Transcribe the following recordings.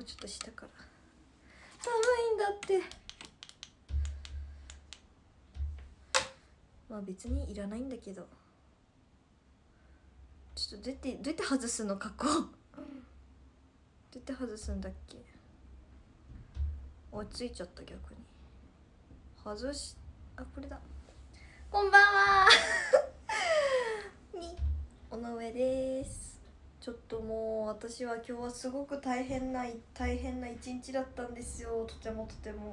ちょっと下から寒いんだって。まあ別にいらないんだけど、ちょっとどうやって外すの、加工どうやって外すんだっけ。ついちゃった。逆に外し、あ、これだ。こんばんはに尾上です。ちょっともう私は今日はすごく大変な一日だったんですよ。とても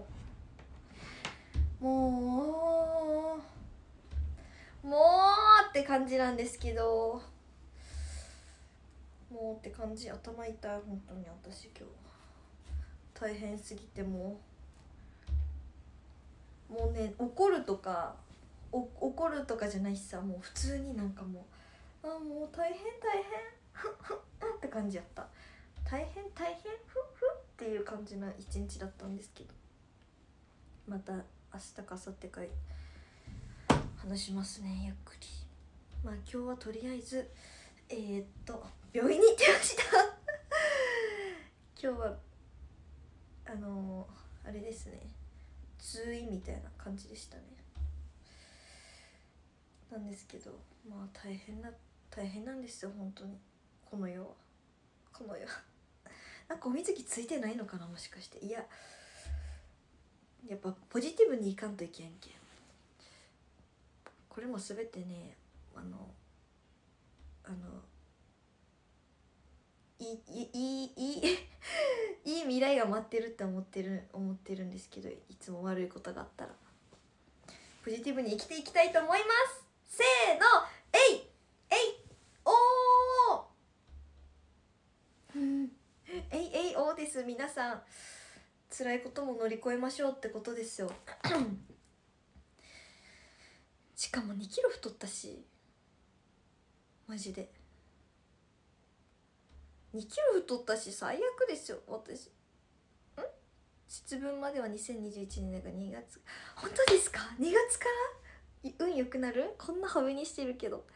もうって感じなんですけど、もうって感じ。頭痛い本当に。私今日大変すぎて、もうね、怒るとかじゃないしさ、もう普通になんかもうもう大変って感じやった。大変ふっていう感じな一日だったんですけど、また明日か明後日か話しますね、ゆっくり。まあ今日はとりあえず病院に行ってました今日はあれですね、通院みたいな感じでしたね。なんですけど、まあ大変なんですよ本当に。この世はなんかお水着ついてないのかな、もしかして。いや、やっぱポジティブにいかんといけんけん。これも全てね、いい未来が待ってるって思ってるんですけど、いつも悪いことがあったらポジティブに生きていきたいと思います。せーの、えいおーえいおーです。皆さん辛いことも乗り越えましょうってことですよしかも2キロ太ったし、マジで2キロ太ったし、最悪ですよ私。節分までは2021年が2月。本当ですか？ 2 月から運良くなる？こんなハメにしてるけど。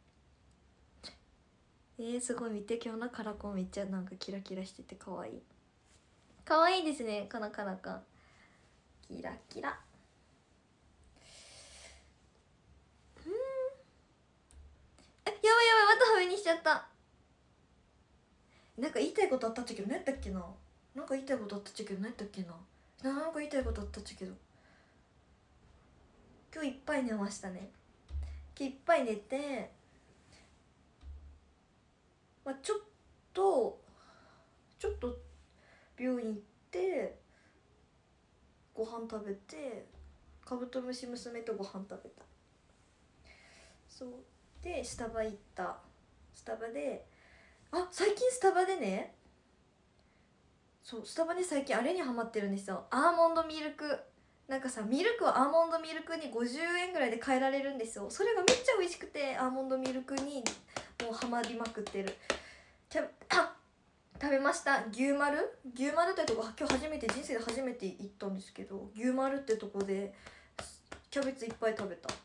すごい。見て、今日のカラコンめっちゃなんかキラキラしててかわいい。かわいいですね、かなかキラキラ。やばいまたハメにしちゃった。なんか言いたいことあったっちゃけど何やったっけな。なんか言いたいことあったっちゃけど何やったっけな。なんか言いたいことあったっちゃけど、今日いっぱい寝ましたね。今日いっぱい寝て、まあ、ちょっと病院行ってご飯食べて、カブトムシ娘とご飯食べた。そうでスタバ行った。スタバで最近スタバでね、そうスタバで最近あれにハマってるんですよ。アーモンドミルク。なんかさ、ミルクはアーモンドミルクに50円ぐらいで買えられるんですよ。それがめっちゃ美味しくて、アーモンドミルクにもうハマりまくってる。食べました。牛丸ってとこ、今日人生で初めて行ったんですけど、牛丸ってとこでキャベツいっぱい食べた。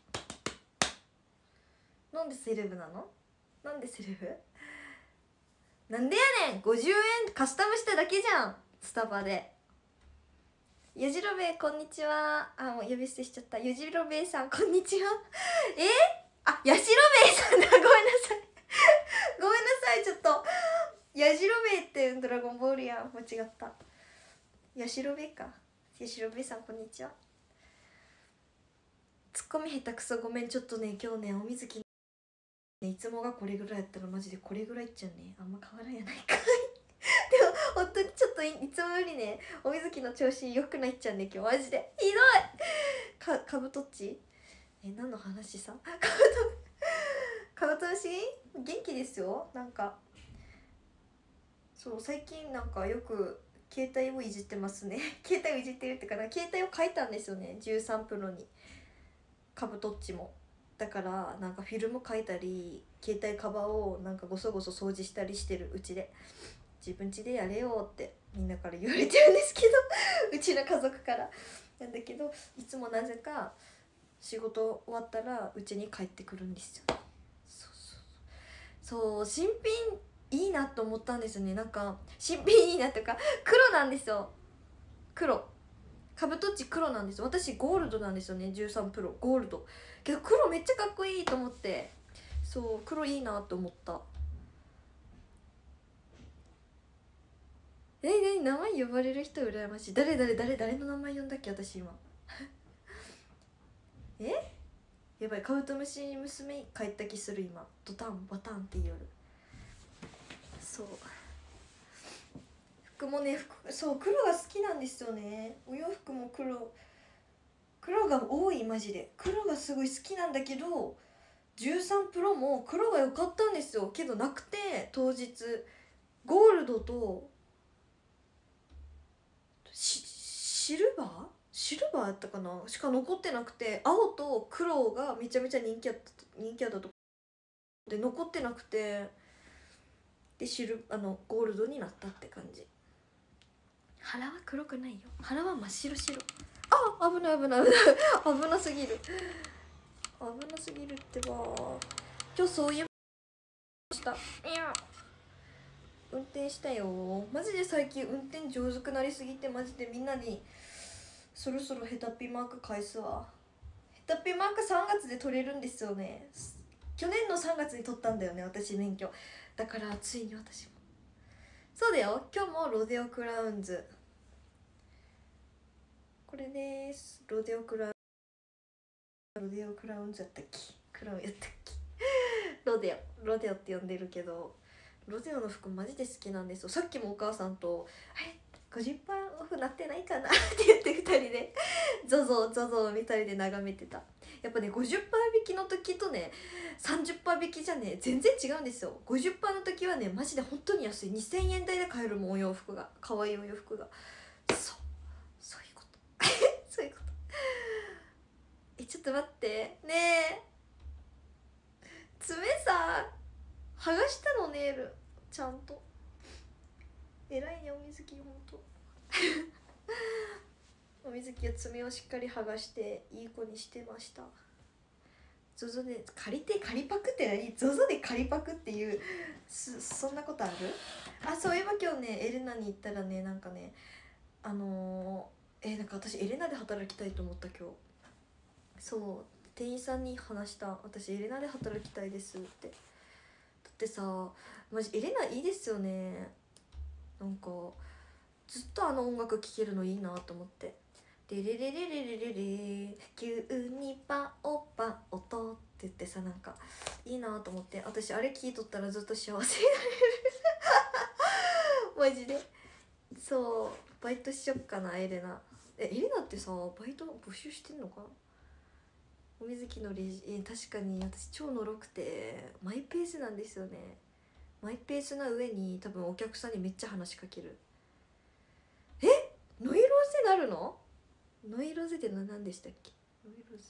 なんでセレブなの？なんでセレブ？なんでやねん。50円カスタムしただけじゃん、スタバで。ゆじろべえこんにちは。もう呼び捨てしちゃった。ゆじろべえさんこんにちは。やしろべえさんだ。ごめんなさいちょっとやじろべえってドラゴンボールやん。間違った。やしろべえか。やしろべえさんこんにちは。ツッコミ下手くそごめん。ちょっとね、今日ね、お水きね、いつもがこれぐらいやったらマジでこれぐらいいっちゃうね。あんま変わらんやないかいでも本当にちょっといつもよりね、お水きの調子良くないっちゃうね、今日マジでひどい。カブトッチ何の話さ。カブトムシ元気ですよ。なんかそう、最近なんかよく携帯をいじってますね携帯をいじってるってかな、携帯を変えたんですよね、13プロに。カブトッチもだから、なんかフィルム変えたり、携帯カバーをなんかごそごそ掃除したりしてる。うちで自分家でやれよってみんなから言われてるんですけどうちの家族からなんだけど、いつもなぜか仕事終わったらうちに帰ってくるんですよ。そう新品いいなと思ったんですよね。なんか新品いいなとか、黒なんですよ。黒カブトッチ黒なんですよ。私ゴールドなんですよね。13プロゴールドけど黒めっちゃかっこいいと思って、そう黒いいなと思った。何名前呼ばれる人羨ましい。誰の名前呼んだっけ私今やばい、カブトムシ娘帰った気する今。ドタンバタンって言う。そう服もね、そう黒が好きなんですよね。お洋服も黒が多い。マジで黒がすごい好きなんだけど、13プロも黒が良かったんですよ。けどなくて、当日ゴールドとシルバーやったかなしか残ってなくて、青と黒がめちゃめちゃ人気あったとで残ってなくて、でゴールドになったって感じ。腹は黒くないよ。腹は真っ白。あ、危ない危なすぎるってば。今日そういえば運転したよ。マジで最近運転上手くなりすぎて、マジでみんなにそろそろヘタピマーク返すわ。ヘタピマーク3月で取れるんですよね。去年の3月に取ったんだよね、私免許。だからついに私もそうだよ。今日もロデオクラウンズ、これです。ロデオクラウンズやったっけ、クラウンやったっけロデオって呼んでるけど、ロデオの服マジで好きなんですよ。さっきもお母さんと「あれ50%オフなってないかな」って言って2人でゾゾを2人で眺めてた。やっぱね、50%引きの時とね30%引きじゃね全然違うんですよ。50%の時はねマジで本当に安い。2000円台で買えるもん、お洋服が、可愛いお洋服が。そういうことそういうこと。ちょっと待ってね爪さ剥がしたの、ネイルちゃんと。偉いねお水木、ほんとお水木は爪をしっかり剥がしていい子にしてました。ゾゾで借パクって何？ゾゾで借パクっていうそんなことある？あ、そういえば今日ねエレナに行ったらね、なんかねなんか私エレナで働きたいと思った今日。そう店員さんに話した。私エレナで働きたいですって。だってさマジエレナいいですよね。なんかずっとあの音楽聴けるのいいなと思って。レレレレレレレレ急にパオパオとって言ってさ、なんかいいなと思って。私あれ聴いとったらずっと幸せになれるマジで。そうバイトしよっかなエレナ。エレナってさバイト募集してんのかな。お水木のレジ確かに私超のろくてマイペースなんですよね。マイペースな上に多分お客さんにめっちゃ話しかける。ノイローゼなるの？ノイローゼって何でしたっけ？ノイローゼ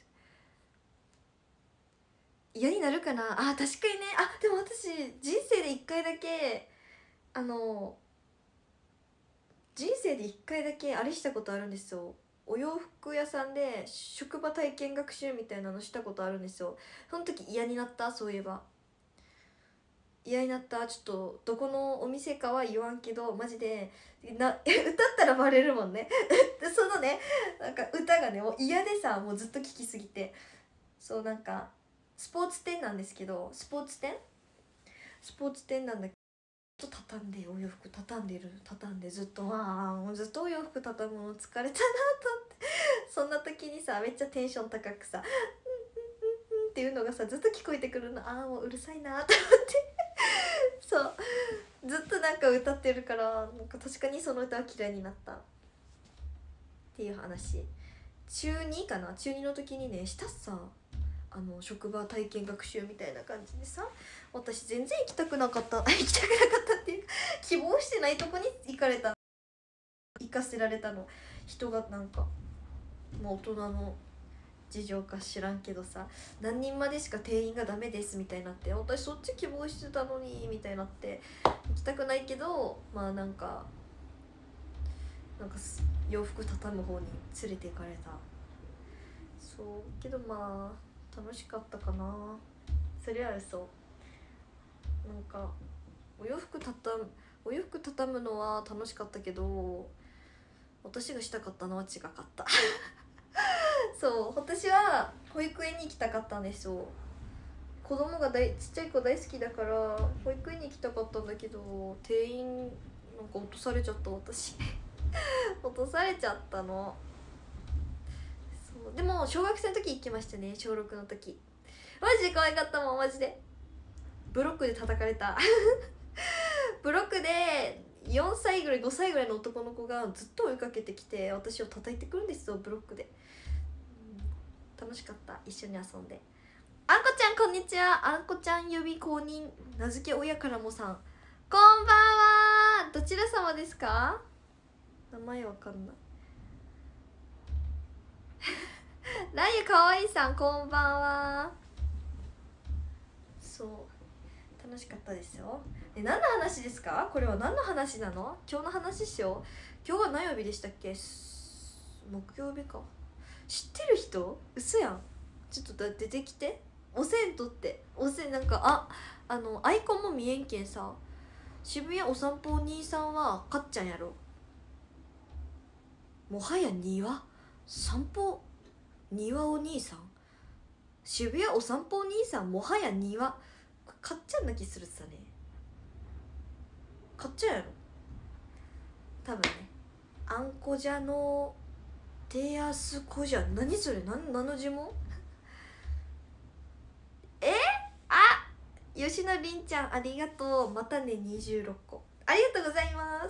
嫌になるかなあ。確かにね。あ、でも私人生で1回だけあの人生で1回だけあれしたことあるんですよ。お洋服屋さんで職場体験学習みたいなのしたことあるんですよ。その時嫌になった。そういえば嫌になった。ちょっとどこのお店かは言わんけどマジで歌ったらバレるもんねそのねなんか歌がねもう嫌でさ、もうずっと聴きすぎて。そうなんかスポーツ店なんですけど、スポーツ店なんだけど、畳んでお洋服畳んでずっともうずっとお洋服畳むの疲れたなと思ってそんな時にさめっちゃテンション高くさ「うんっていうのがさずっと聞こえてくるの。もううるさいなと思ってそうずっとなんか歌ってるから、なんか確かにその歌は嫌いになったっていう話。中2かな、中2の時にねしたさ、職場体験学習みたいな感じでさ、私全然行きたくなかった行きたくなかったっていうか希望してないとこに行かせられたの。人がなんかもう大人の事情か知らんけどさ、何人までしか定員がダメですみたいになって、私そっち希望してたのにみたいになって、行きたくないけどなんか洋服畳む方に連れて行かれた。そうけど楽しかったかな。それは嘘。なんかお洋服畳むのは楽しかったけど、私がしたかったのは違かったそう、私は保育園に行きたかったんですよ。子供がちっちゃい子大好きだから保育園に行きたかったんだけど、店員なんか落とされちゃった私落とされちゃったの。そうでも小学生の時行きましたね。小6の時マジで可愛かったもん。マジでブロックで叩かれたブロックで4歳ぐらい5歳ぐらいの男の子がずっと追いかけてきて私を叩いてくるんですよ、ブロックで。楽しかった、一緒に遊んで。あんこちゃんこんにちは。あんこちゃん呼び公認名付け親からもさん、こんばんは。どちら様ですか？名前わかんないラユかわいいさん、こんばんは。そう楽しかったですよ。何の話ですか？これは何の話なの？今日の話しよう。今日は何曜日でしたっけ？木曜日か。知ってる人？嘘やん。ちょっと出てきて。おせんとっておせん、なんかアイコンも見えんけんさ。渋谷お散歩お兄さんはかっちゃんやろ。もはや散歩庭お兄さん、渋谷お散歩お兄さん、もはやかっちゃんな気するさね。かっちゃんやろ多分ね。あんこじゃのテアスコじゃ、何それ、何の呪文あ、吉野りんちゃんありがとう。またね26個ありがとうございます。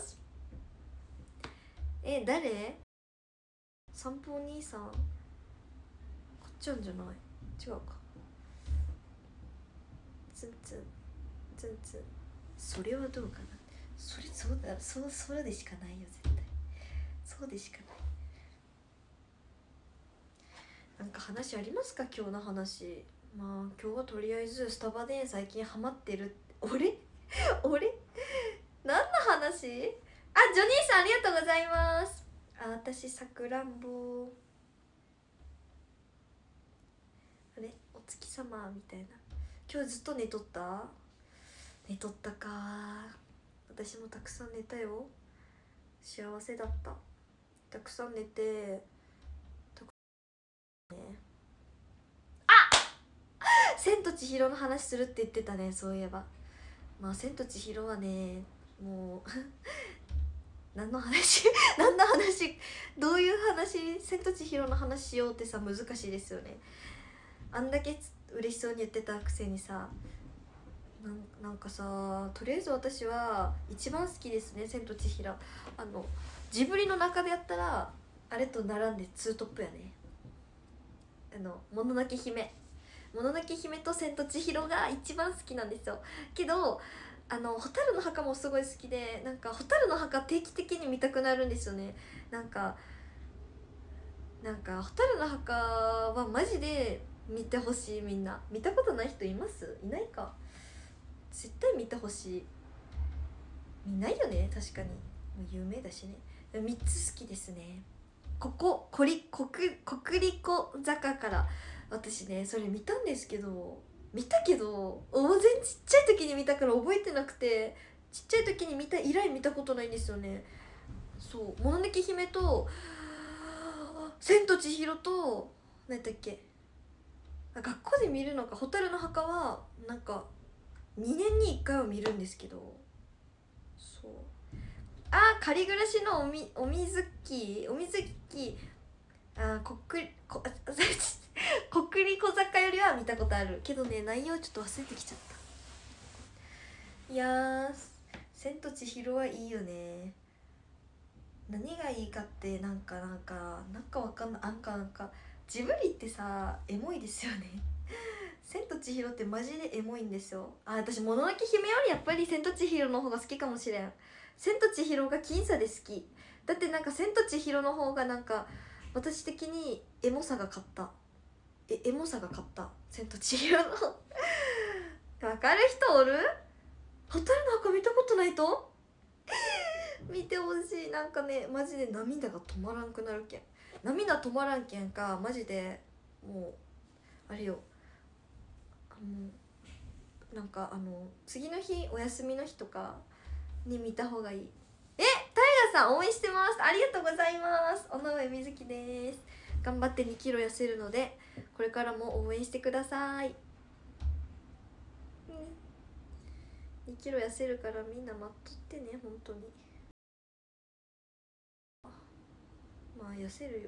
誰？散歩お兄さんかっちゃんじゃない？違うか。ツンツンツンツン、それはどうかな。そうだ、そうでしかないよ絶対。そうでしかない。なんか話ありますか？今日の話。まあ今日はとりあえずスタバで最近ハマってる。俺何の話？あ、ジョニーさんありがとうございます。私さくらんぼ、あれお月様みたいな。今日ずっと寝とったか。私もたくさん寝たよ。幸せだった。たくさん寝て、千と千尋の話するって言ってたね、そういえば。まあ千と千尋はね、もう何の話何の話、どういう話、千と千尋の話しようってさ、難しいですよね。あんだけ嬉しそうに言ってたくせにさ、なんかさ、とりあえず私は一番好きですね、千と千尋。ジブリの中でやったらあれと並んでツートップやね。もののけ姫と千と千尋が一番好きなんですよ。けど蛍の墓もすごい好きで、なんか蛍の墓定期的に見たくなるんですよね。なんか蛍の墓はマジで見てほしい。みんな見たことない人います？いないか。絶対見てほしい。見ないよね、確かに。もう有名だしね。3つ好きですね。国立坂から私ねそれ見たんですけど、大然ちっちゃい時に見たから覚えてなくて、ちっちゃい時に見た以来見たことないんですよね。そう、もののけ姫と千と千尋と何だっけ、学校で見るのか。蛍の墓はなんか2年に1回は見るんですけど。そう、仮暮らしのおみずき国立小坂よりは見たことあるけどね、内容ちょっと忘れてきちゃった。いやー、千と千尋はいいよね。何がいいかってなんかわかんない。なんかジブリってさエモいですよね千と千尋ってマジでエモいんですよ。私もののけ姫よりやっぱり千と千尋の方が好きかもしれん。千と千尋が僅差で好き。だってなんか千と千尋の方がなんか私的にエモさが勝った。千と千尋のわかる人おる？蛍の墓見たことないと見てほしい。なんかねマジで涙が止まらんくなるけん。涙止まらんけんかマジでもうあれよ、 なんか次の日お休みの日とかに見た方がいい。タイガさん応援してます。ありがとうございます。尾上瑞希です。頑張って2キロ痩せるのでこれからも応援してください。2キロ痩せるからみんな待っとってね。本当にまあ痩せるよ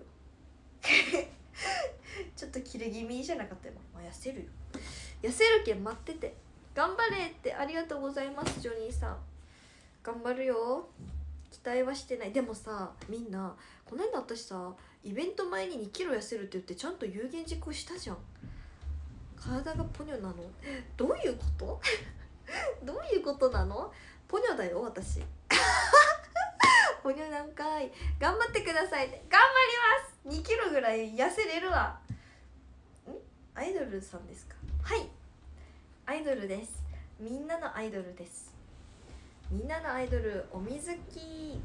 ちょっとキレ気味じゃなかったよ。まあ痩せるよ。痩せるけん待ってて。頑張れって。ありがとうございますジョニーさん。頑張るよ。期待はしてない。でもさ、みんなこの間私さイベント前に2キロ痩せるって言ってちゃんと有言実行したじゃん。体がポニョなのどういうことどういうことなの。ポニョだよ私ポニョなんかい。頑張ってください。頑張ります。2キロぐらい痩せれるわ。アイドルさんですか。はい、アイドルです。みんなのアイドルです。みんなのアイドルおみずき。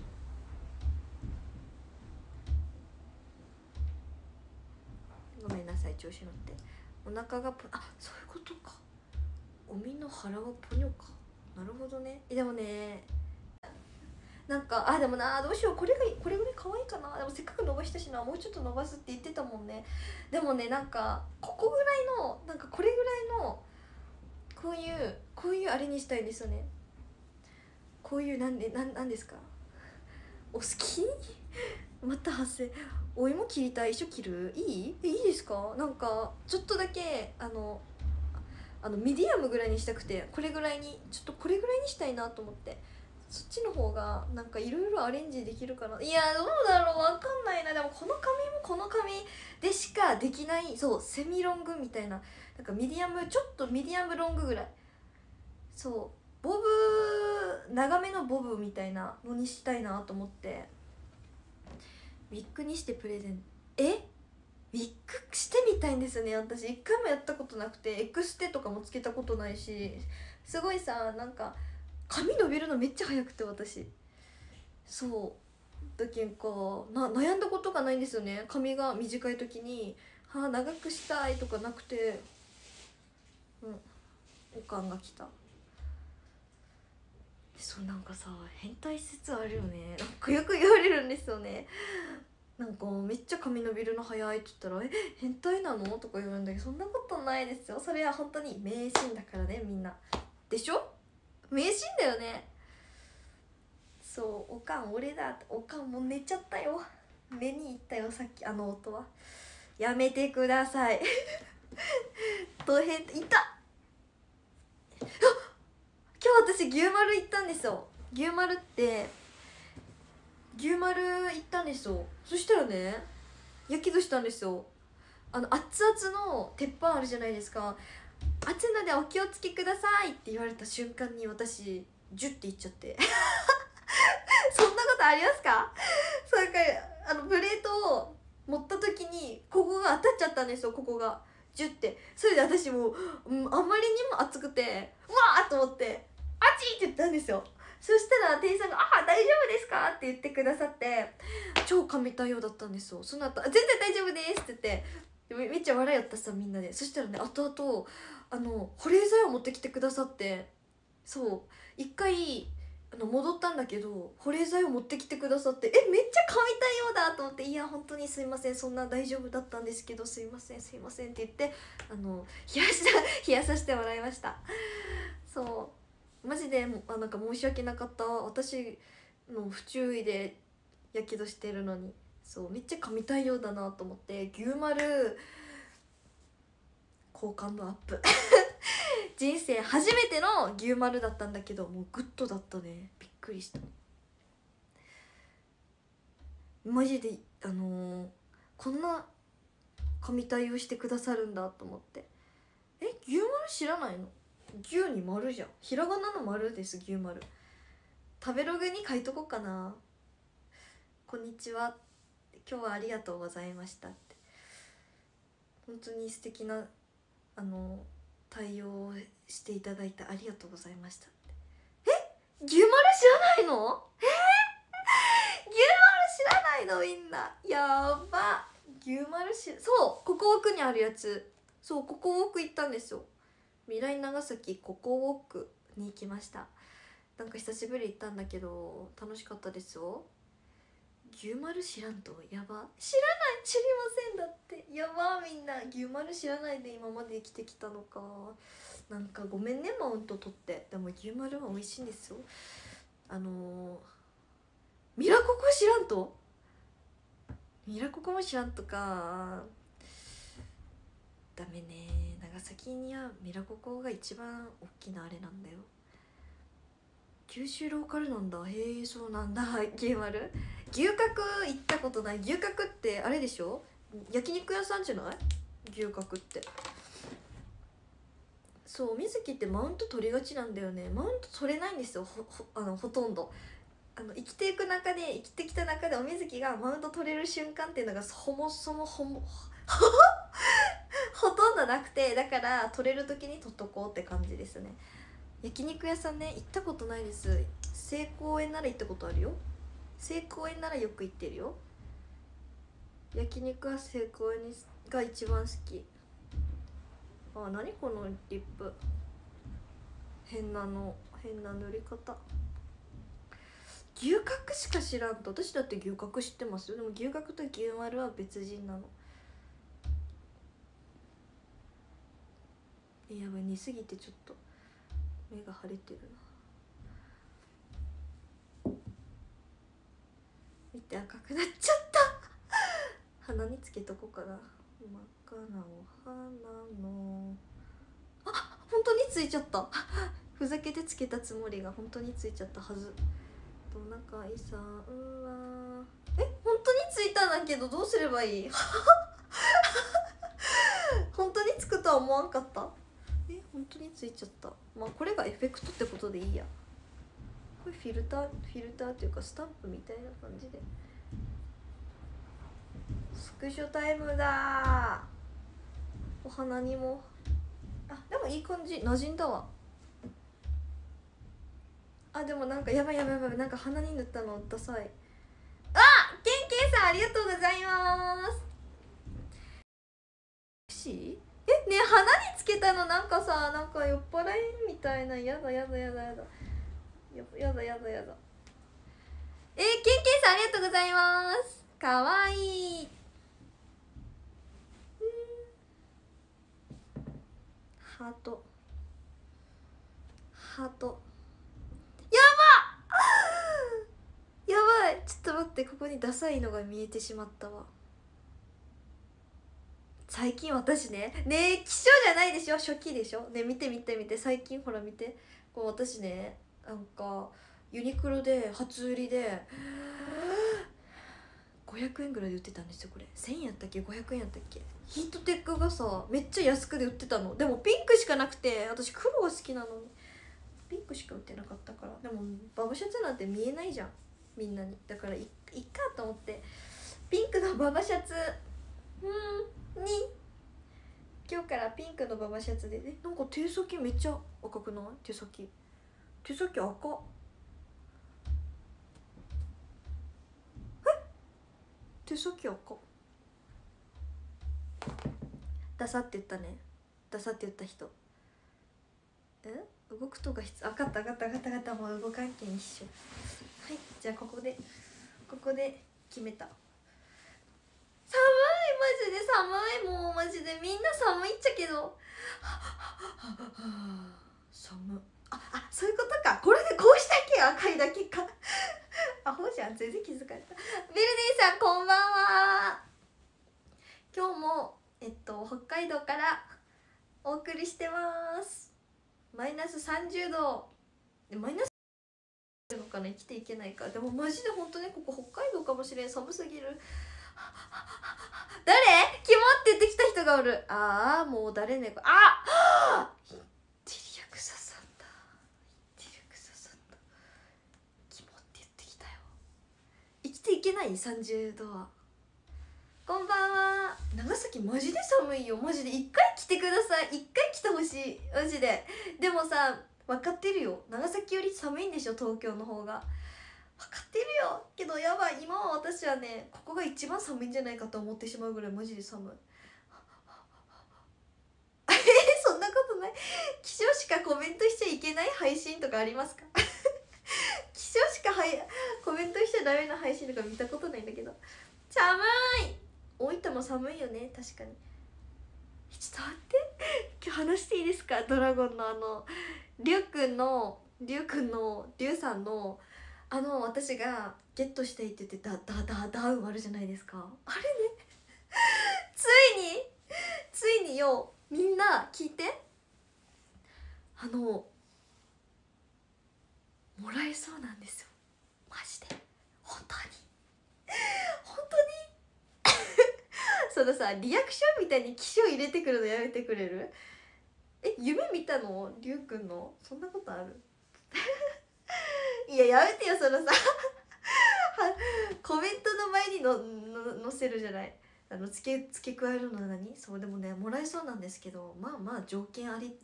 ごめんなさい調子乗って。お腹がそういうことか。おみの腹はポニョか。なるほどね。でもねなんかでもな、どうしよう。これぐらい可愛いかな。でもせっかく伸ばしたしな。もうちょっと伸ばすって言ってたもんね。でもねなんかここぐらいのなんかこれぐらいのこういうあれにしたいですよね。こういうなんですか。お好きまた発生。お芋切りたい。一緒切る。いいですか。なんかちょっとだけミディアムぐらいにしたくて、これぐらいにしたいなと思って。そっちの方がなんかいろいろアレンジできるかな。いやどうだろう、わかんないな。でもこの髪でしかできない。そうセミロングみたいな、なんかミディアム、ちょっとミディアムロングぐらい。そうボブ、長めのボブみたいなのにしたいなと思って。ウィッグにしてプレゼント。ウィッグしてみたいんですよね。私一回もやったことなくて、エクステとかもつけたことないし。すごいさ、なんか髪伸びるのめっちゃ早くて私。そうだけんか悩んだことがないんですよね。髪が短い時に長くしたいとかなくて、おかんが来た。そうなんかさ、変態説あるよね。なんかよく言われるんですよね。なんかめっちゃ髪伸びるの早いって言ったら「変態なの?」とか言われるんだけど、そんなことないですよ。それは本当に迷信だからね。みんなでしょ。迷信だよね。そうおかん俺だって。おかんもう寝ちゃったよ。目に行ったよさっき音は。やめてくださいど変いた。今日私牛丸行ったんですよ。牛丸行ったんですよ。そしたらねやけどしたんですよ。熱々の鉄板あるじゃないですか。熱いのでお気をつけくださいって言われた瞬間に私ジュッていっちゃってそんなことありますか。そうなんかプレートを持った時にここが当たっちゃったんですよ。ここがジュッて。それで私もう、あまりにも熱くてうわーっと思って「あち!」って言ったんですよ。そしたら店員さんが「大丈夫ですか?」って言ってくださって、超神対応だったんですよ。その後「全然大丈夫です」って言ってめっちゃ笑いよったさみんなで。そしたらね後々保冷剤を持ってきてくださって。そう一回戻ったんだけど保冷剤を持ってきてくださって、めっちゃ神対応だと思って、いや本当にすいません、そんな大丈夫だったんですけど、すいませんって言って冷やさせてもらいました。そうマジでなんか申し訳なかった。私の不注意でやけどしてるのに。そうめっちゃ神対応だなと思って。牛丸好感度アップ人生初めての牛丸だったんだけど、もうグッドだったね。びっくりした。マジでこんな神対応してくださるんだと思って。牛丸知らないの。牛に丸じゃん。ひらがなの丸です。牛丸。食べログに書いとこうかな。こんにちは、今日はありがとうございましたって。本当に素敵な対応をしていただいてありがとうございましたって。牛丸知らないの。牛丸知らないのみんな。やば。牛丸そうここ奥にあるやつ。そうここ奥行ったんですよ。 未来長崎ココウォークに行きました。なんか久しぶり行ったんだけど楽しかったですよ。牛丸知らんとやば。知らない、知りません。だってやば。みんな牛丸知らないで今まで生きてきたのか。なんかごめんねマウント取って。でも牛丸は美味しいんですよ。ミラココ知らんと、ミラココも知らんとかダメね。長崎にはミラココが一番大きなあれなんだよ。九州ローカルなんだ。へえ、そうなんだ。牛丸、牛角行ったことない。牛角ってあれでしょ、焼肉屋さんじゃない？牛角って。そう、水木ってマウント取りがちなんだよね。マウント取れないんですよ、ほとんど。生きていく中で、生きてきた中でお水木がマウント取れる瞬間っていうのがそもそもほとんどなくて、だから取れる時に取っとこうって感じですね。焼肉屋さんね、行ったことないです。西公園なら行ったことあるよ。西公園ならよく行ってるよ。焼肉は西公園が一番好き。あ、何このリップ、変な塗り方。牛角しか知らんと。私だって牛角知ってますよ。でも牛角と牛丸は別人なの。やばい、似すぎてちょっと目が腫れてるな。見て、赤くなっちゃった鼻につけとこうかな。真っ赤なお花の、あ、本当についちゃったふざけてつけたつもりが本当についちゃったはず。トナカイさんは本当についたんだけどどうすればいい本当につくとは思わんかった。本当についちゃった。まあこれがエフェクトってことでいいや。これフィルターっていうかスタンプみたいな感じで。スクショタイムだ。お花にも、あ、でもいい感じ、馴染んだわ。あ、でもなんかやばい、なんか鼻に塗ったのダサい。あ、ケンケンさんありがとうございます。ね、鼻につけたのなんかさ、なんか酔っ払いみたいな。やだ。ケンケンさんありがとうございます。かわいい。ハートやばい、ちょっと待って、ここにダサいのが見えてしまったわ。最近私ね希少じゃないでしょ、初期でしょ。ね、見て最近ほら見て、こう私ね、なんかユニクロで初売りで500円ぐらいで売ってたんですよ。これ1000円やったっけ500円やったっけ。ヒートテックがさめっちゃ安くで売ってたの。でもピンクしかなくて、私黒が好きなのにピンクしか売ってなかったから。でもバブシャツなんて見えないじゃんみんなに。だからいっかと思ってピンクのババシャツに今日からピンクのババシャツで。なんか手先めっちゃ赤くない？手先赤。手先赤。ダサって言ったね。ダサって言った人、動くとが必要。分かったもう動かんけん一緒。はい、じゃあここで決めた。寒い、マジで寒い。もうマジでみんな寒いっちゃけど寒い。そういうことか。これでこうしたっけ、赤いだけかアホじゃん、全然気づかれた。ベルディさんこんばんは。今日も北海道からお送りしてます。マイナス30度。マイナスのかな、生きていけないか。でもマジで本当ね、ここ北海道かもしれん。寒すぎる。誰？キモって言ってきた人がおる。もう誰ねこれ。インテリアクサさんだ。キモって言ってきたよ。生きていけない30度は。こんばんは。長崎マジで寒いよ。マジで一回来てください。一回来てほしいマジで。でもさ分かってるよ、長崎より寒いんでしょ東京の方が。分かってるよけど、やばい、今は私はねここが一番寒いんじゃないかと思ってしまうぐらいマジで寒いそんなことない。気象しかコメントしちゃいけない配信とかありますか？気象しかコメントしちゃダメな配信とか見たことないんだけど。寒い。大分も寒いよね、確かに。ちょっと待って、今日話していいですか？ドラゴンのりゅうくんのりゅうさんの私がゲットしたいって言ってダウンあるじゃないですか。あれね、ついによ、みんな聞いて、もらえそうなんですよ、マジで。本当にそのさ、リアクションみたいに気象入れてくるのやめてくれる？夢見たの？りゅうくんのそんなことある？いや、やめてよ、そのさコメントの前に載せるじゃない、付け加えるのは何？そう、でもね、もらえそうなんですけど、まあ条件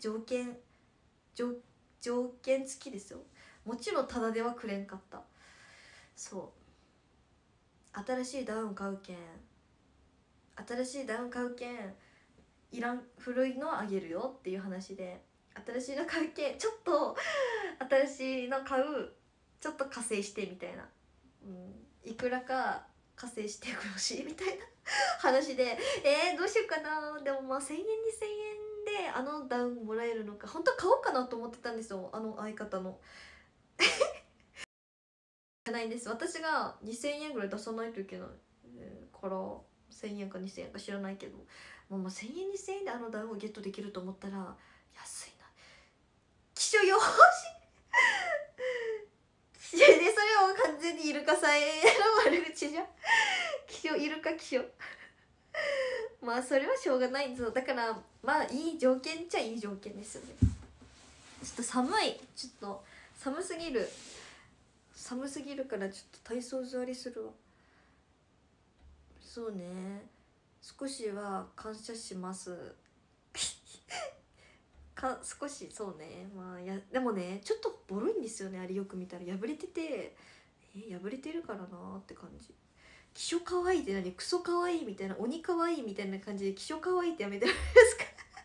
付きですよ。もちろんタダではくれんかった。そう、新しいダウン買うけんいらん、古いのあげるよっていう話で、新しいの買うけんちょっと新しいの買う、ちょっと加勢してみたいな、いくらか加勢してほしいみたいな話で、どうしようかな。でもまあ1000円2000円でダウンもらえるのか、本当は買おうかなと思ってたんですよ、相方のじゃないんです。私が2000円ぐらい出さないといけない、から1000円か2000円か知らないけど、もう1000円2000円でダウンをゲットできると思ったら安いな。気象よで、それを完全にイルカさんへの悪口じゃん。気象イルカ気象まあそれはしょうがないんですよ。だからまあいい条件っちゃいい条件ですよね。ちょっと寒い、ちょっと寒すぎるからちょっと体操座りするわ。そうね、少しは感謝します少し、そうね、まあでもね、ちょっとボロいんですよね、あれよく見たら破れてて、破れてるからなって感じ。気象かわいいって何？クソかわいいみたいな、鬼かわいいみたいな感じで気象かわいいってやめてもらえますか？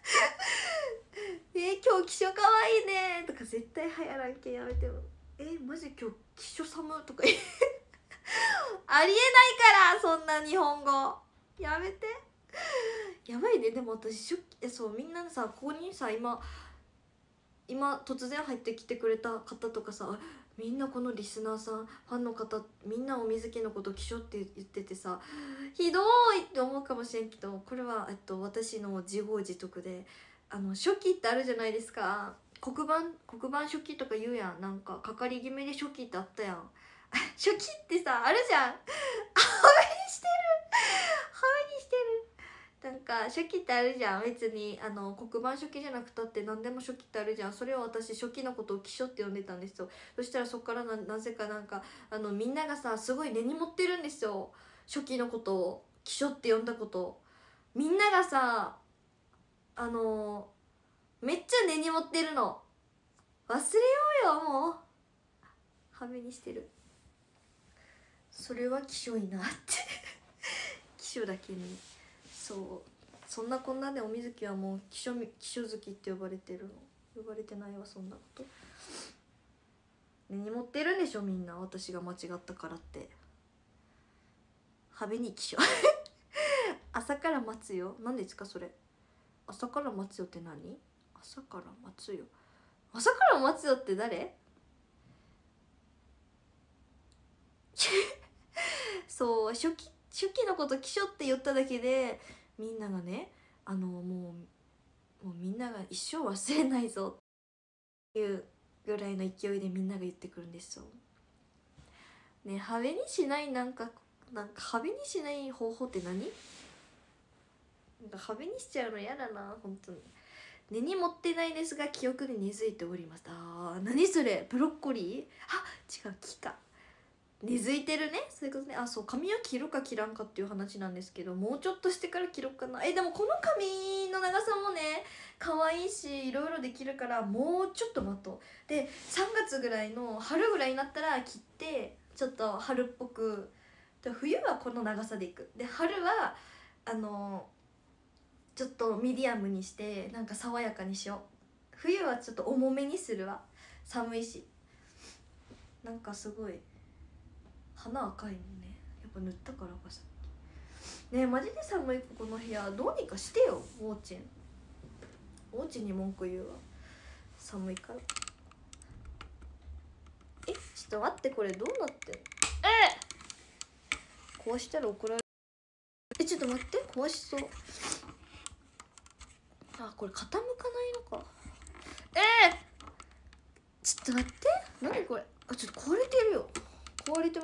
今日気象かわいいねとか絶対流行らんけんやめてよ。マジ今日気象寒とかありえないから、そんな日本語やめて。やばいね。でも私そうみんなさ、ここにさ、今突然入ってきてくれた方とかさ、みんなこのリスナーさん、ファンの方みんなお水木のこと気象って言っててさ、ひどいって思うかもしれんけど、これは私の自業自得で、初期ってあるじゃないですか。黒板初期とか言うやん。なんかかかり決めで初期ってあったやん初期ってさあるじゃんはめにしてる。なんか初期ってあるじゃん。別に黒板初期じゃなくたって何でも初期ってあるじゃん。それを私初期のことを気象って呼んでたんですよ。そしたらそっからなぜかなんかみんながさすごい根に持ってるんですよ、初期のことを気象って呼んだこと。みんながさめっちゃ根に持ってるの。忘れようよ、もうはめにしてる。それは気象いなって気象だけに。そう、そんなこんなでお水木はもう気象好きって呼ばれてるの。呼ばれてないわ、そんなこと。根に持ってるんでしょみんな、私が間違ったからって。はべに気象朝から待つよ、何ですかそれ。朝から待つよって何？朝から待つよ、朝から待つよって誰？そう、初期のこと気象って言っただけでみんながね、もうみんなが一生忘れないぞっていうぐらいの勢いでみんなが言ってくるんですよね。派手にしない、なんか派手にしない方法って何？なんか派手にしちゃうの嫌だな本当に。根に持ってないですが記憶に根付いております。何それ、ブロッコリー？違う、木か。根付いてるね、そういうことね。そう、髪は切るか切らんかっていう話なんですけど、もうちょっとしてから切ろうかな。でもこの髪の長さもね可愛いしいろいろできるから、もうちょっと待とう。で3月ぐらいの春ぐらいになったら切ってちょっと春っぽく。で冬はこの長さでいく。で春はちょっとミディアムにしてなんか爽やかにしよ冬はちょっと重めにするわ。寒いし。なんかすごい鼻赤いもんね、やっぱ塗ったからかさ。ねえマジで寒い。ここの部屋どうにかしてよ。オーチンに文句言うわ、寒いから。ちょっと待って、これどうなってんの。壊したら怒られる。ちょっと待って、壊しそう。あ、これ傾かないのか。ちょっと待って、何これ。あ、ちょっと壊れてるよ。壊れてます。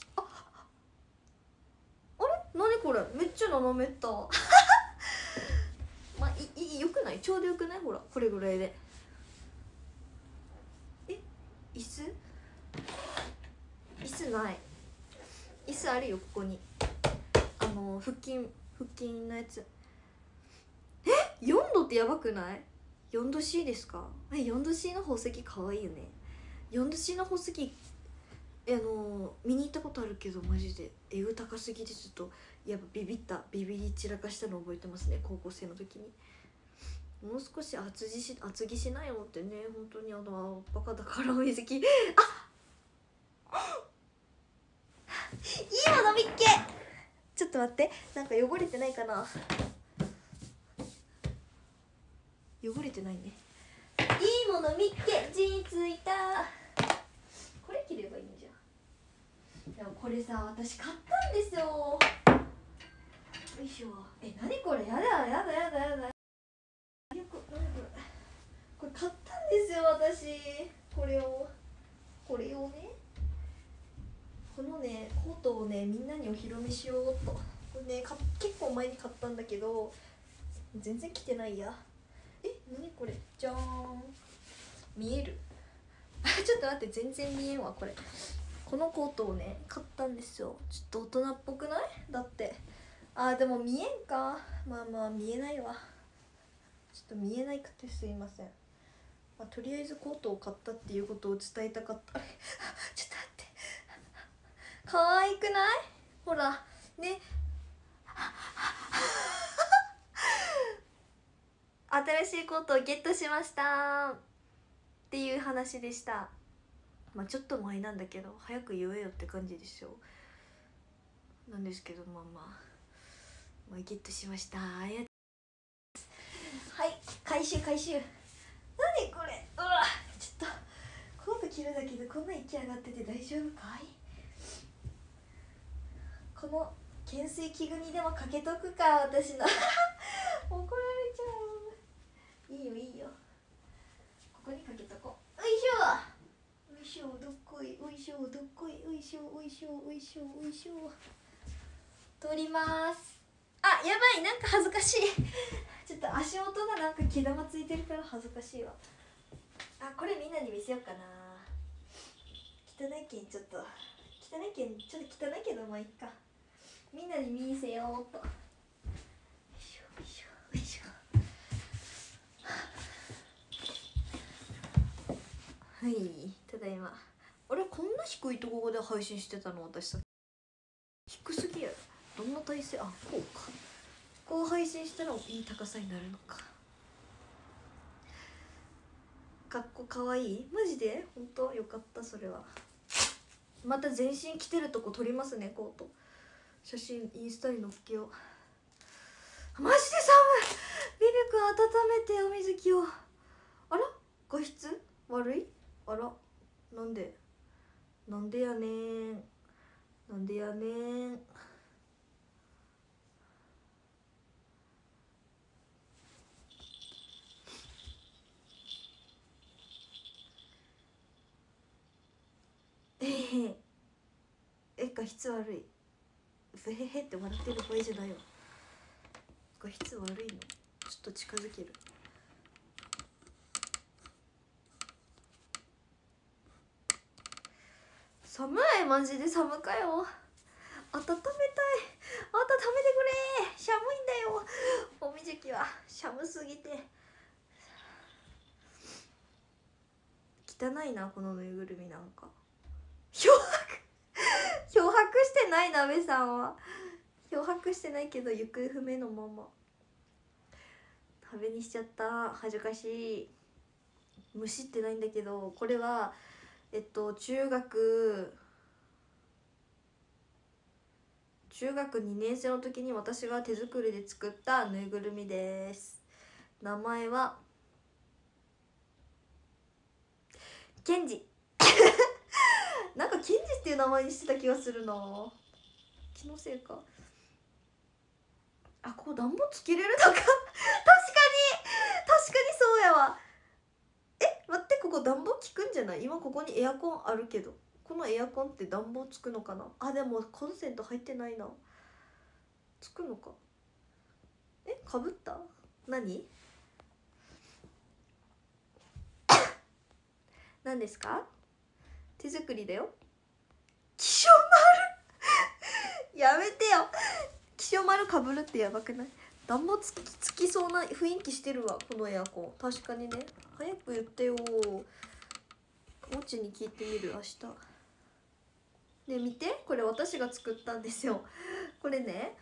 あれ何これ、めっちゃ斜めったまあよくない、ちょうどよくない。ほらこれぐらいで。椅子ない。椅子あるよここに。腹筋のやつ。4度ってやばくない？ 4 度 C ですか？4度 C の宝石かわいいよね。4度 C の宝石見に行ったことあるけどマジでエグ高すぎてちょっとやっぱビビり散らかしたの覚えてますね、高校生の時に。もう少し厚着しないのってね、本当にバカだから水着。いいもの見っけ。ちょっと待って、なんか汚れてないかな。汚れてないね。いいもの見っけ、陣ついた。これ着ればいいんじゃん。でもこれさ、私買ったんですよ。よいしょ。何これ、やだ。これ買ったんですよ私。これをね、このねコートをねみんなにお披露目しようと。これね結構前に買ったんだけど全然着てないや。何これ、じゃーん。見えるちょっと待って、全然見えんわこれ。このコートをね買ったんですよ。ちょっと大人っぽくない？だってでも見えんか。まあ見えないわ。ちょっと見えないくてすいません。とりあえずコートを買ったっていうことを伝えたかった。ちょっと待って可愛くない？ほらね新しいコートをゲットしましたっていう話でした。ちょっと前なんだけど早く言えよって感じですよ。なんですけどゲットしました。はい、回収。何これ。うわ、ちょっとコート着るだけでこんな息上がってて大丈夫かい。この懸垂器具にでもかけとくか、私の怒られちゃう。いいよここにかけとこう。おいしょどっこい。通ります。やばい、なんか恥ずかしいちょっと足元がなんか毛玉ついてるから恥ずかしいわ。これみんなに見せようかな。汚いけんちょっと汚いけどいっか。みんなに見せようと。よいしょ。はい、ただいま。こんな低いところで配信してたの私さ。低すぎやろ。どんな体勢。こうか。こう配信したらいい高さになるのか。かっこかわいい。マジで本当よかった。それはまた全身着てるとこ撮りますね。コート写真インスタに載っけよう。マジで寒い。ビビ君温めてお水着を。画質悪い。なんでやねん。画質悪い。ブヘヘって笑ってる場合じゃないわ。画質悪いの。ちょっと近づける。寒い。マジで寒かよ。温めたい。温めてくれ。寒いんだよお水着は。寒すぎて汚いな、このぬいぐるみ。なんか漂白してないな。べさんは漂白してないけど行方不明のまま壁にしちゃった。恥ずかしい。 むしってないんだけど、これは中学2年生の時に私が手作りで作ったぬいぐるみです。名前はケンジなんかケンジっていう名前にしてた気がするな、気のせいか。あ、こう暖房つけれるのか確かにそうやわ。待って、ここ暖房効くんじゃない？今ここにエアコンあるけど、このエアコンって暖房つくのかな。あ、でもコンセント入ってないな。つくのか。かぶった？何何ですか？手作りだよ。気象丸やめてよ。気象丸かぶるってやばくない？暖房つきそうな雰囲気してるわ、このエアコン。確かにね。早く言ってよ。もちに聞いてみる、明日。ね、見て、これ私が作ったんですよ。これね、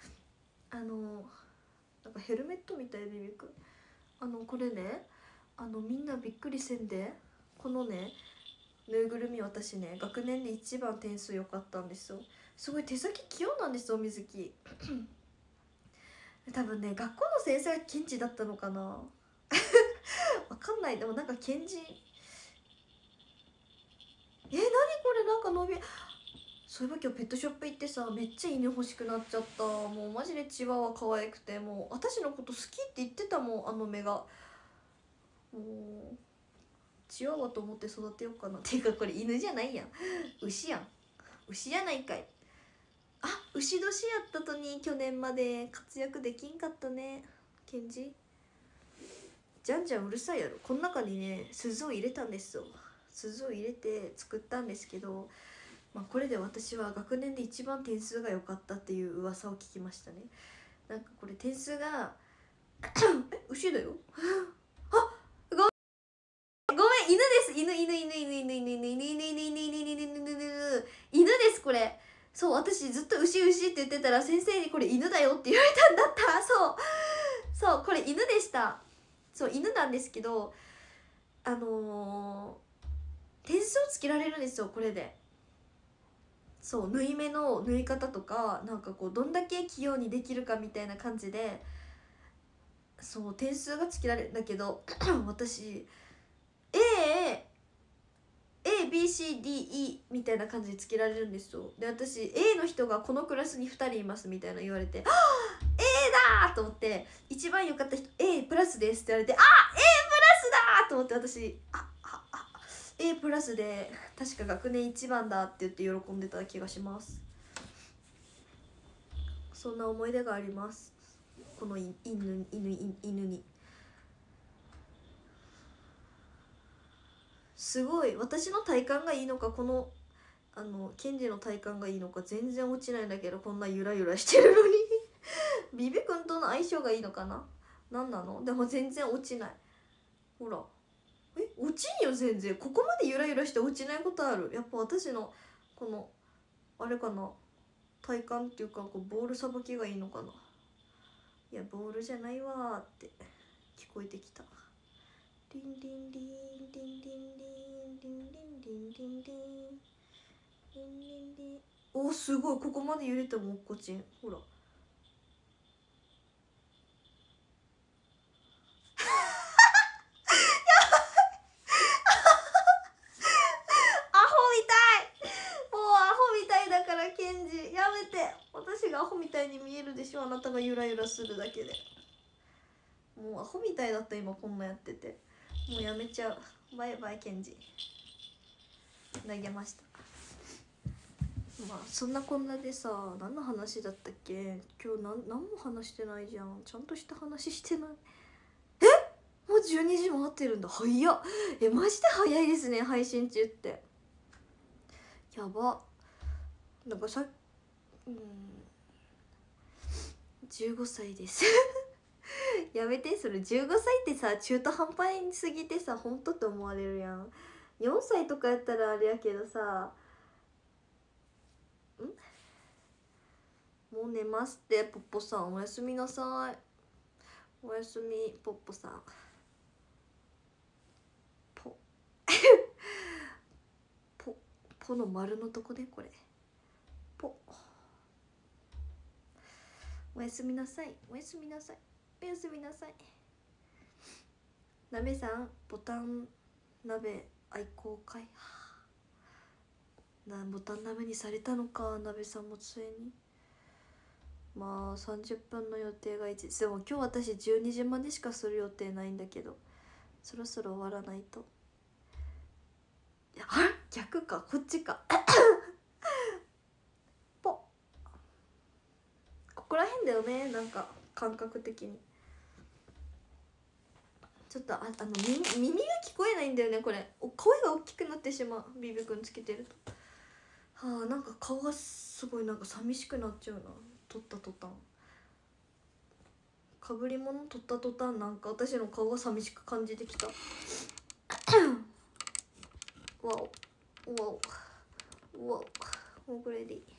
なんかヘルメットみたい、ビビくん。これね、みんなびっくりせんで、このねぬいぐるみ、私ね学年で一番点数良かったんですよ。すごい手先器用なんですよ、水木多分ね、学校の先生がケンジだったのかなわかんない。でもなんかケンジ、何これ、なんか伸び、そういえば今日ペットショップ行ってさ、めっちゃ犬欲しくなっちゃった。もうマジでチワワ可愛くて、もう私のこと好きって言ってたもん、あの目が。もうチワワと思って育てようかな。っていうかこれ犬じゃないやん、牛やん。牛やないかい。あ、牛年やったとに去年まで活躍できんかったね、ケンジ。じゃんじゃんうるさいやろ。この中にね鈴を入れたんですよ。鈴を入れて作ったんですけど、これで私は学年で一番点数が良かったっていう噂を聞きましたね。なんかこれ点数が牛だよあ、ごめん、犬です。犬です、これ。そう、私ずっと牛って言ってたら先生にこれ犬だよって言われたんだった。そう、これ犬でした。そう、犬なんですけど、点数をつけられるんですよ、これで。そう、縫い目の縫い方とか、なんかこうどんだけ器用にできるかみたいな感じで、そう点数がつけられるんだけど私 ABCDE みたいな感じでつけられるんですよ。で、私 A の人がこのクラスに2人いますみたいな言われて、A だーと思って、一番良かった人 A プラスですって言われて、A プラスだーと思って、私A プラスで確か学年一番だって言って喜んでた気がします。そんな思い出があります、この犬に。すごい、私の体感がいいのか、このケンジの体感がいいのか全然落ちないんだけど、こんなゆらゆらしてるのにビビ君との相性がいいのかな、なんなの。でも全然落ちない。ほら、落ちんよ全然。ここまでゆらゆらして落ちないことある？やっぱ私のこのあれかな、体感っていうか、こうボールさばきがいいのかな。いや、ボールじゃないわーって聞こえてきた。リンリンリンリンリンリンリンリンリンリンリンリンリン。お、すごい、ここまで揺れても落っこちん。ほらアホみたい、もうアホみたいだから、ケンジやめて。私がアホみたいに見えるでしょ、あなたがゆらゆらするだけで。もうアホみたいだった、今こんなやってて。もうやめちゃう。バイバイケンジ。投げました。そんなこんなでさ、何の話だったっけ今日。何も話してないじゃん。ちゃんとした話してない。もう12時回ってるんだ、早っ。マジで早いですね、配信中って。やば。なんかうん、15歳ですやめて、それ15歳ってさ中途半端にすぎてさ、本当って思われるやん。4歳とかやったらあれやけどさ。もう寝ますって、ポッポさんおやすみなさい。おやすみポッポさん。ポポの丸のとこね、これポ。おやすみなさい、おやすみなさい、おやすみなさい。鍋さんボタン鍋愛好会ボタン鍋にされたのか、鍋さんもついに。まあ30分の予定が1でも今日私12時までしかする予定ないんだけど、そろそろ終わらないと。いや、あれ逆か、こっちかポここら辺だよね、なんか感覚的に。ちょっと耳が聞こえないんだよね、これ。声が大きくなってしまう、ビビくんつけてると。はあ、なんか顔がすごいなんか寂しくなっちゃうな、取った途端。かぶり物取った途端、なんか私の顔が寂しく感じてきたわおわおわおわお、もうこれでいい。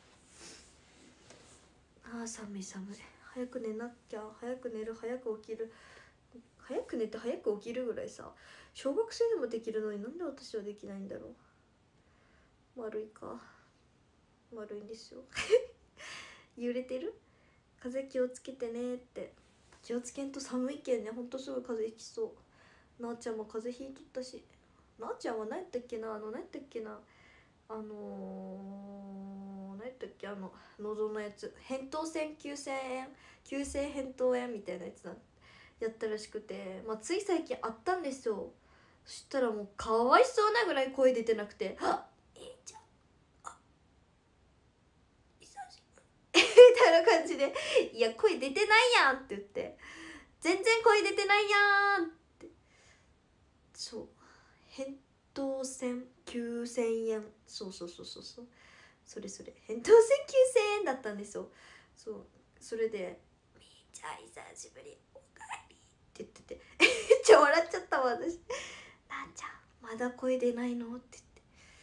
あー寒い寒い、早く寝なきゃ。早く寝る、早く起きる。早く寝て早く起きるぐらいさ、小学生でもできるのになんで私はできないんだろう。丸いか、丸いんですよ揺れてる。風気をつけてねって。気をつけんと寒いけんね、ほんとすぐ風邪ひきそう。なあちゃんも風邪ひいとったし。なあちゃんは何やったっけな、何やったっけな、何やったっけ、喉のやつ、扁桃腺急性炎、急性扁桃炎みたいなやつな、やったらしくて、まあ、つい最近あったんですよ。そしたらもうかわいそうなぐらい声出てなくて「あっいいじゃん、あ久しぶり」みたいな感じで「いや声出てないやん」って言って「全然声出てないやん」って。そう、扁桃腺急性炎、そうそうそうそうそう、それそれ、扁桃腺急性炎だったんですよ。そう、それで「みーちゃん久しぶり、おかえり」って言っててめっちゃ笑っちゃったわ私。なあちゃんまだ声出ないのって言って、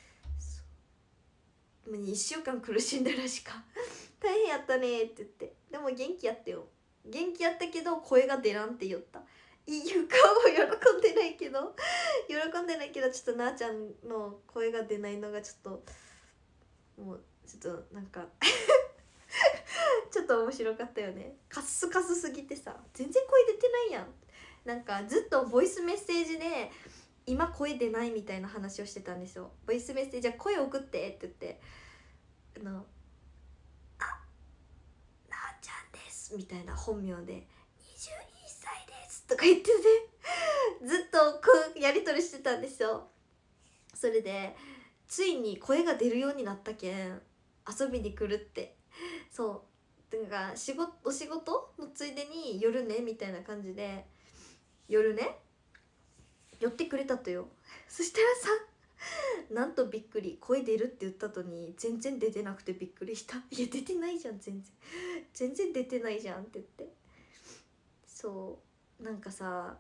そう1週間苦しんだらしか大変やったねって言って、でも元気やったよ、元気やったけど声が出らんって言った。いう顔を喜んでないけど喜んでないけど、ちょっとなあちゃんの声が出ないのがちょっともうちょっとなんかちょっと面白かったよね。カッスカスすぎてさ、全然声出てないやん。なんかずっとボイスメッセージで今声出ないみたいな話をしてたんですよ。ボイスメッセージ、じゃあ声送ってって言って、あなあちゃんですみたいな本名で21歳ですとか言っててずっとこうやり取りしてたんですよ。それでついに声が出るようになったけん遊びに来るって。そうなんかお仕事のついでに夜ねみたいな感じで夜ね寄ってくれたとよ。そしたらさ、なんとびっくり、声出るって言った後に全然出てなくてびっくりした。いや出てないじゃん、全然出てないじゃんって言って。そうなんかさ、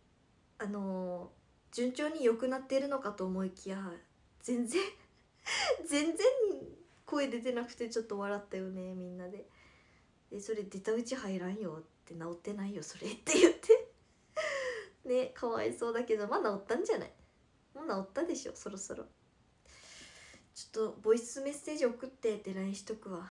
順調に良くなっているのかと思いきや全然全然声出てなくてちょっと笑ったよね、みんなで。それ出たうち入らんよって治ってないよそれって言ってね、かわいそうだけどまあ治ったんじゃない、もう治ったでしょそろそろ。ちょっとボイスメッセージ送ってって LINE しとくわ。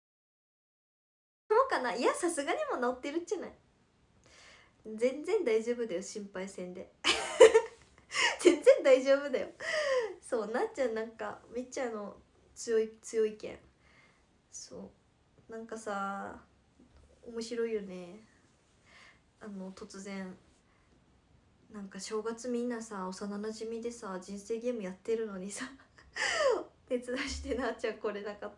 そうかな、いやさすがにも治ってるっちゃない。全然大丈夫だよ、心配せんで全然大丈夫だよ。そうなっちゃんなんかめっちゃ強いけん。そうなんかさ面白いよね。突然なんか正月みんなさ幼なじみでさ人生ゲームやってるのにさ手伝してなっちゃん来れなかった。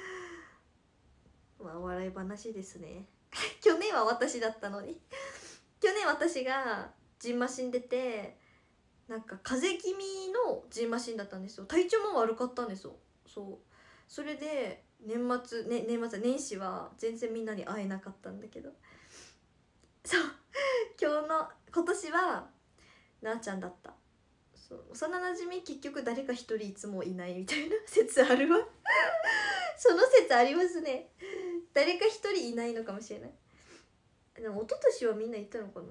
まあ笑い話ですね去年は私だったのに去年私がジンマシン出て、なんか風邪気味のジンマシンだったんですよ。体調も悪かったんですよ。それで年始は全然みんなに会えなかったんだけど、そう今年はなあちゃんだった。そう幼なじみ結局誰か一人いつもいないみたいな説あるわその説ありますね。誰か一人いないのかもしれない。でも一昨年はみんないたのかな。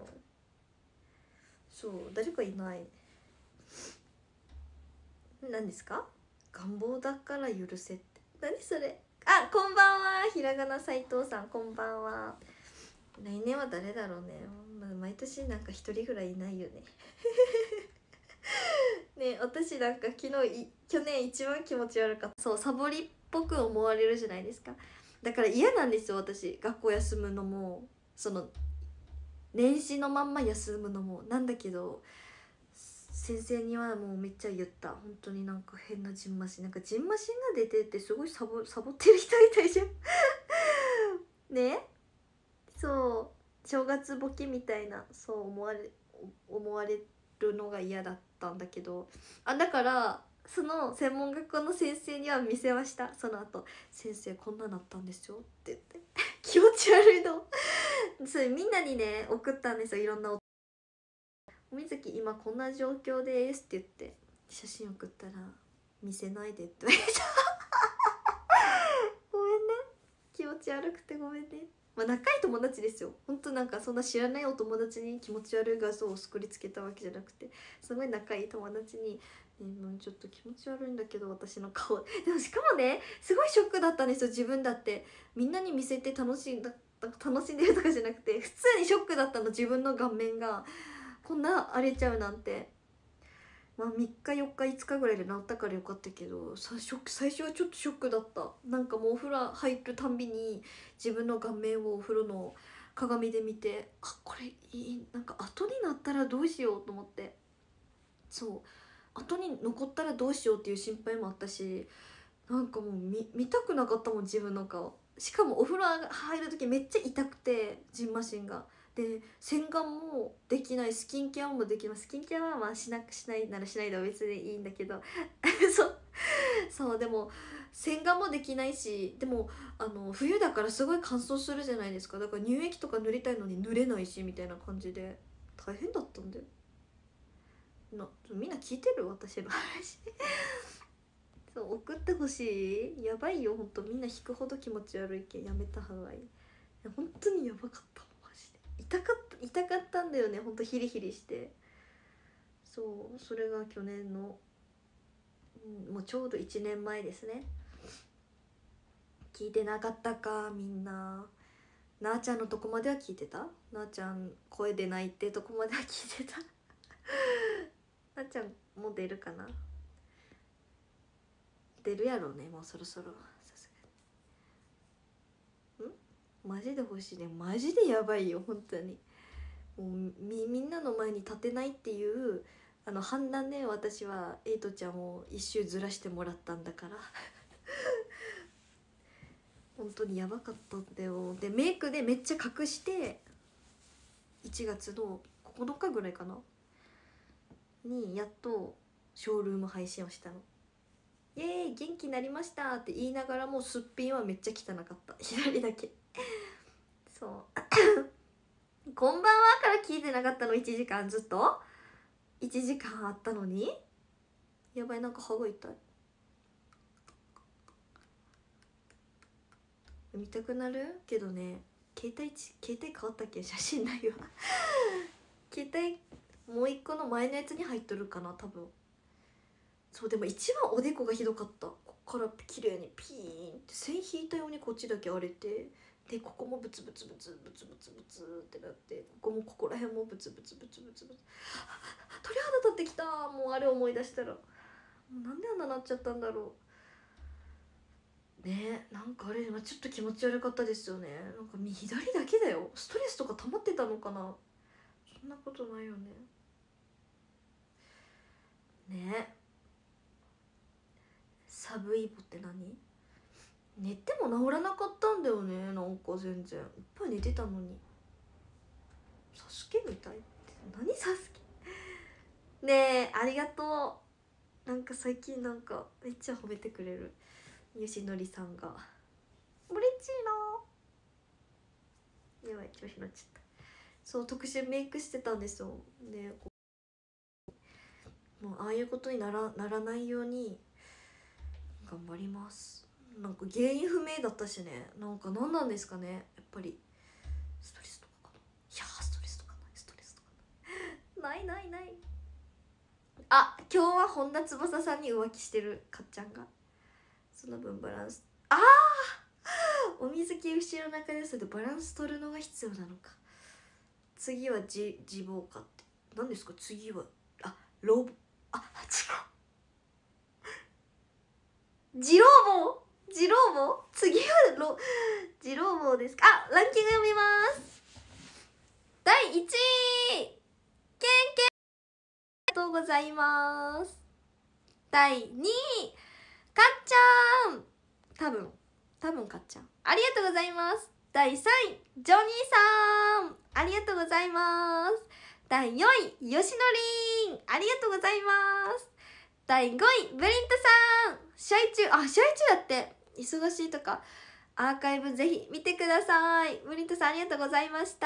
そう誰かいない。何ですか、 願望だから許せって何それ。あ、こんばんは、ひらがな斉藤さん、こんばんは。来年は誰だろうね。毎年なんか一人ぐらいいないよねね、私なんか去年一番気持ち悪かった。そう、サボりっぽく思われるじゃないですか。だから嫌なんですよ、私学校休むのも、その年始のまんま休むのもなんだけど、先生にはもうめっちゃ言った。本当になんか変なジンマシン、なんかジンマシンが出てってすごいサボってる人みたいじゃんね、そう正月ボケみたいな、そう思われるのが嫌だったんだけど、あ、だからその専門学校の先生には見せました。その後先生こんななったんですよって言って気持ち悪いのそれみんなにね送ったんですよ、いろんな「おみずき今こんな状況です」って言って写真送ったら「見せないで」って言われたごめんね、気持ち悪くてごめんね。まあ仲いい友達ですよ、ほんと。なんかそんな知らないお友達に気持ち悪い画像を作りつけたわけじゃなくて、すごい仲いい友達に「もうちょっと気持ち悪いんだけど私の顔」でもしかもねすごいショックだったんですよ、自分だって。みんなに見せて楽しんでるとかじゃなくて、普通にショックだったの、自分の顔面がこんな荒れちゃうなんて。まあ3日4日5日ぐらいで治ったからよかったけど、最初はちょっとショックだった。なんかもうお風呂入るたんびに自分の顔面をお風呂の鏡で見て、あ、これいい、なんか後になったらどうしようと思って。そう、後に残ったらどうしようっていう心配もあったし、なんかもう見たくなかったもん、自分の顔。しかもお風呂入る時めっちゃ痛くて、ジンマシンが。で洗顔もできない、スキンケアもできます。スキンケアはまあしないならしないでは別にいいんだけどそうでも洗顔もできないし、でも冬だからすごい乾燥するじゃないですか。だから乳液とか塗りたいのに塗れないしみたいな感じで大変だったんだよみんな聞いてる私の話そう送ってほしい。やばいよほんと、みんな引くほど気持ち悪いけんやめた方がいい。本当にやばかった、マジで痛かったんだよね、ほんとヒリヒリして。そう、それが去年の、もうちょうど1年前ですね。聞いてなかったかみんな。なあちゃんのとこまでは聞いてた。なあちゃん声出ないってとこまでは聞いてたなあちゃんもう出るかな。出るやろうね、もうそろそろ。さすがにマジで欲しいね、マジでやばいよ本当に。もうみんなの前に立てないっていう判断で私はエイトちゃんを一周ずらしてもらったんだから本当にやばかったんだよ。でメイクでめっちゃ隠して1月の9日ぐらいかなにやっとショールーム配信をしたの。イエーイ元気になりましたって言いながらもすっぴんはめっちゃ汚かった左だけそうこんばんはから聞いてなかったの。1時間ずっと1時間あったのに。やばい、なんか歯が痛い。見たくなるけどね、携帯変わったっけ、写真ないわ携帯もう一個の前のやつに入っとるかな多分。そうでも一番おでこがひどかった。こっから綺麗にピーンって線引いたようにこっちだけ荒れて、でここもブツブツブツブツブツブツってなって、ここら辺もブツブツブツブツブツ鳥肌立ってきた。もうあれ思い出したらなんであんななっちゃったんだろうね。なんかあれ、ちょっと気持ち悪かったですよね。なんか左だけだよ。ストレスとか溜まってたのかな。そんなことないよね。ね、サブイボって何。寝ても治らなかったんだよね。なんか全然いっぱい寝てたのに。サスケみたいって何サスケ。ねえありがとう。なんか最近なんかめっちゃ褒めてくれるよしのりさんが。嬉しいな。やばい調子乗っちゃった。そう特殊メイクしてたんですよ。でもうああいうことにならないように頑張ります。なんか原因不明だったしね。なんか何なんですかね、やっぱりストレスとかかな。いやストレスとかない、ストレスとかないないないない。 あ、今日は本田翼さんに浮気してるかっちゃんが。その分バランス、ああお水着後ろ中ですけどバランス取るのが必要なのか。次は自暴かって何ですか。次はロボ、ジローボー、ジローボー、次はジローボーですか。ランキング読みます。第1位ケンケン、ありがとうございます。第2位かっちゃん、多分かっちゃん、ありがとうございます。第3位ジョニーさん、ありがとうございます。第4位よしのりん、ありがとうございます。第5位ブリントさん、試合中だって、忙しいとかアーカイブぜひ見てください。ブリントさんありがとうございました。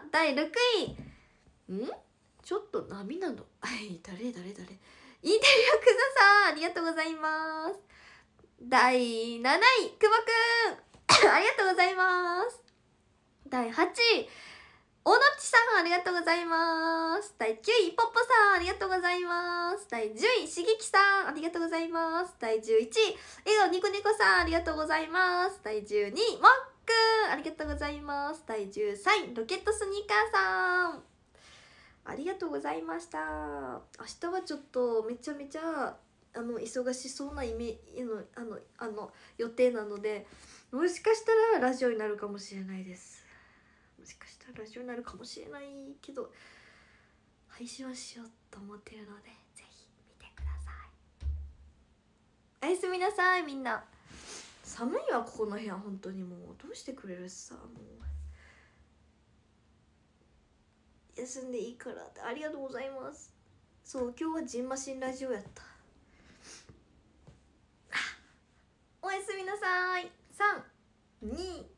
第6位ちょっと涙の誰インテリアクザさん、ありがとうございます。第7位くぼくんありがとうございます。第8位おのっちさん、ありがとうございます。第9位ポッポさん、ありがとうございます。第10位しげきさん、ありがとうございます。第11位笑顔ニコニコさん、ありがとうございます。第12位もっくん、ありがとうございます。第13位ロケットスニーカーさん、ありがとうございました。明日はちょっとめちゃめちゃ忙しそうな予定なので、もしかしたらラジオになるかもしれないです。もしかしたらラジオになるかもしれないけど、配信はしようと思ってるのでぜひ見てください。おやすみなさいみんな。寒いわここの部屋、本当にもうどうしてくれるさ、もう休んでいいからって。ありがとうございます。そう今日はジンマシンラジオやった。おやすみなさい。3、2、